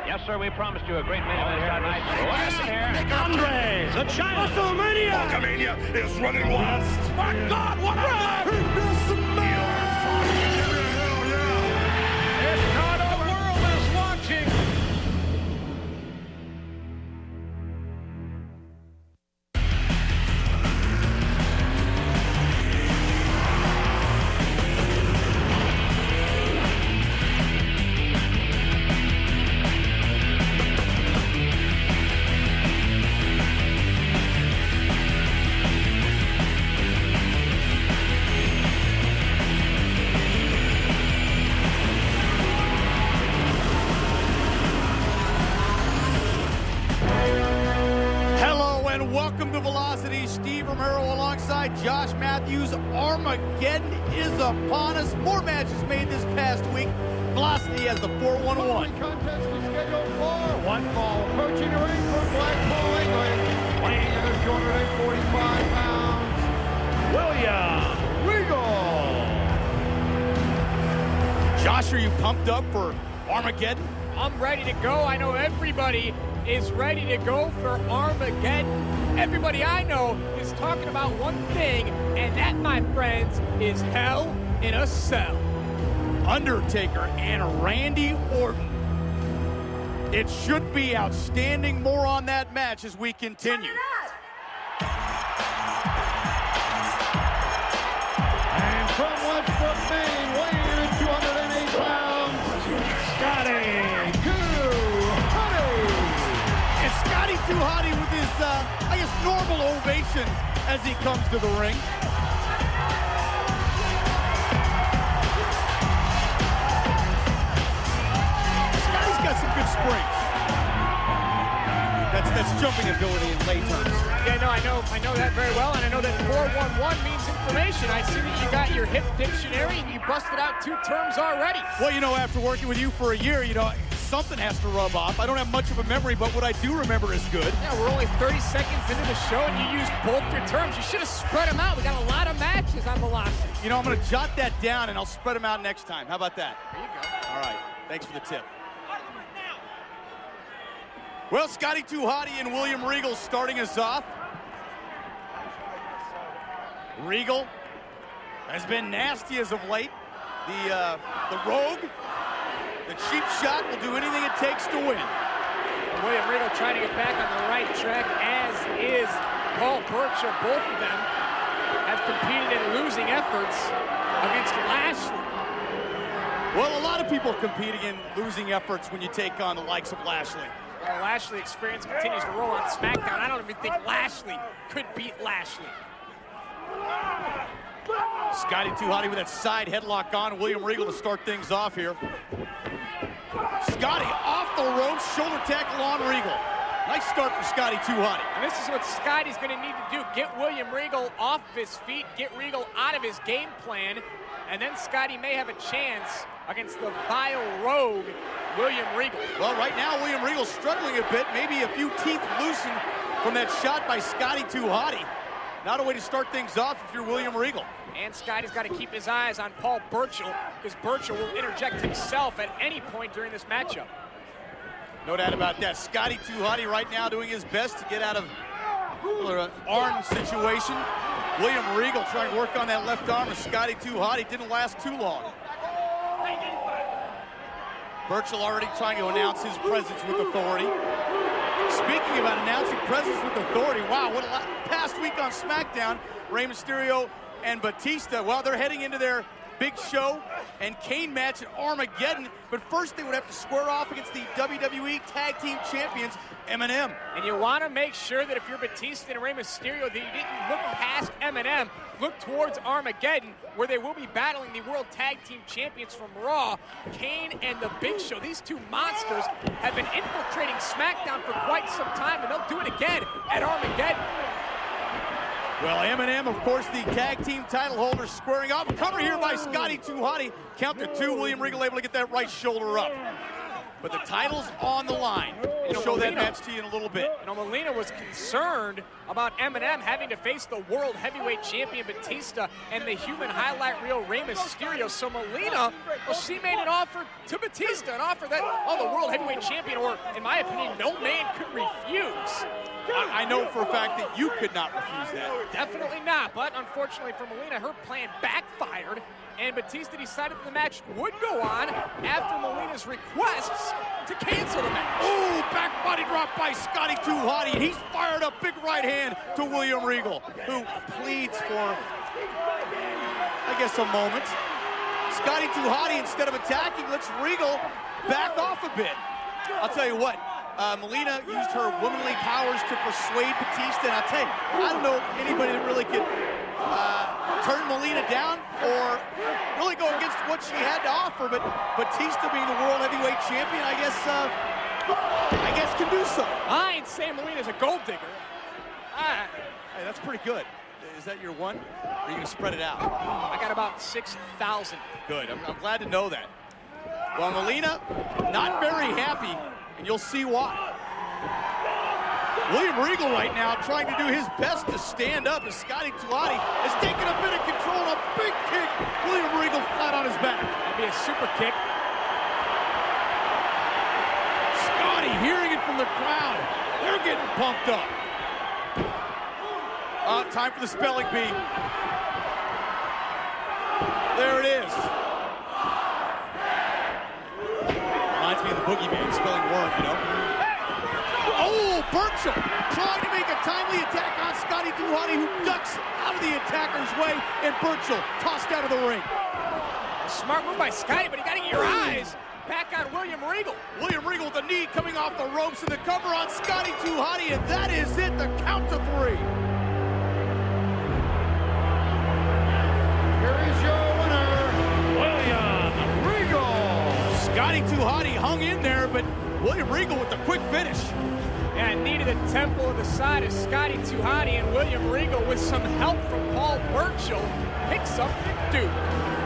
Yes, sir, we promised you a great main event here tonight. Andre, the giant WrestleMania! Hulkamania is running wild. My God, what a It's not the world is watching! Welcome to Velocity. Steve Romero alongside Josh Matthews. Armageddon is upon us. More matches made this past week. Velocity has the 4-1-1. Contest is scheduled for one fall. Approaching the ring from Blackpool, England. Weighing in at 245 pounds. William Regal. Josh, are you pumped up for Armageddon? I'm ready to go. I know everybody is ready to go for Armageddon. Everybody I know is talking about one thing, and that, my friends, is Hell in a Cell. Undertaker and Randy Orton. It should be outstanding. More on that match as we continue. And from Westbrook, Maine, weighing in at 208 pounds, Scotty Hotty. And Scotty Hotty with his, I guess, normal ovation as he comes to the ring. Scotty's got some good springs. That's jumping ability in lay terms. Yeah, no, I know that very well, and I know that 411 means information. I see that you got your hip dictionary and you busted out 2 terms already. Well, you know, after working with you for a year, you know, something has to rub off. I don't have much of a memory, but what I do remember is good. Yeah, we're only 30 seconds into the show, and you used both your terms. You should have spread them out. We got a lot of matches on Velocity. You know, I'm going to jot that down, and I'll spread them out next time. How about that? There you go. All right. Thanks for the tip. Well, Scotty Hotty and William Regal starting us off. Regal has been nasty as of late. The Rogue, the cheap shot, will do anything it takes to win. William Regal trying to get back on the right track, as is Paul Burchill. Both of them have competed in losing efforts against Lashley. Well, a lot of people competing in losing efforts when you take on the likes of Lashley. Well, Lashley experience continues to roll on SmackDown. I don't even think Lashley could beat Lashley. Scotty Hotty with that side headlock on. William Regal to start things off here. Scotty off the ropes, shoulder tackle on Regal. Nice start for Scotty Hotty. And this is what Scotty's going to need to do. Get William Regal off his feet, get Regal out of his game plan, and then Scotty may have a chance against the vile Rogue, William Regal. Well, right now, William Regal's struggling a bit. Maybe a few teeth loosened from that shot by Scotty Hotty. Not a way to start things off if you're William Regal. And Scotty's got to keep his eyes on Paul Burchill, because Burchill will interject himself at any point during this matchup. No doubt about that. Scotty Hotty right now doing his best to get out of an arm situation. William Regal trying to work on that left arm of Scotty Hotty. Didn't last too long. Burchill already trying to announce his presence with authority. Speaking about announcing presence with authority, wow, what a past week on SmackDown. Rey Mysterio and Batista, well, they're heading into their big show and Kane match at Armageddon, but first they would have to square off against the WWE Tag Team Champions, M&M. And you want to make sure that if you're Batista and Rey Mysterio, that you didn't look past M&M, look towards Armageddon, where they will be battling the World Tag Team Champions from Raw, Kane and the Big Show. These two monsters have been infiltrating SmackDown for quite some time, and they'll do it again at Armageddon. Well, M&M, of course, the tag team title holders squaring off. Cover here by Scotty Hotty. Count to 2. William Regal able to get that right shoulder up. But the title's on the line. We'll show that match to you in a little bit. You know, Melina was concerned about Eminem having to face the world heavyweight champion Batista and the human highlight reel Rey Mysterio. So Melina, well, she made an offer to Batista, an offer that, the world heavyweight champion, or in my opinion, no man could refuse. I know for a fact that you could not refuse that. Definitely not, but unfortunately for Melina, her plan backfired, and Batista decided the match would go on after Melina's requests to cancel the match. Ooh, back body drop by Scotty Too Hotty, and he's fired up big right hand to William Regal, who pleads for, I guess, a moment. Scotty Too Hotty, instead of attacking, lets Regal back off a bit. I'll tell you what, Melina used her womanly powers to persuade Batista, and I'll tell you, I don't know anybody that really could turn Melina down or really go against what she had to offer, but Batista being the world heavyweight champion, I guess can do so. I ain't saying Melina's a gold digger. Hey, that's pretty good. Is that your one? Or are you going to spread it out? I got about 6,000. Good. I'm glad to know that. Well, Melina, not very happy, and you'll see why. William Regal right now trying to do his best to stand up as Scotty Too Hotty is taking a bit of control and a big kick. William Regal flat on his back. That'd be a super kick. Scotty hearing it from the crowd. They're getting pumped up. Time for the spelling bee. There it is. Reminds me of the boogeyman spelling worm, you know? Oh, Burchill trying to make a timely attack on Scotty Too Hotty, who ducks out of the attacker's way, and Burchill tossed out of the ring. A smart move by Scotty, but you gotta get your eyes back on William Regal. William Regal with the knee coming off the ropes and the cover on Scotty Too Hotty, and that is it, the count to 3. Here is your winner, William Regal. Scotty Too Hotty hung in there, but William Regal with the quick finish. And needed a temple of the side of Scotty Too Hotty, and William Regal, with some help from Paul Burchill, picks up the Duke.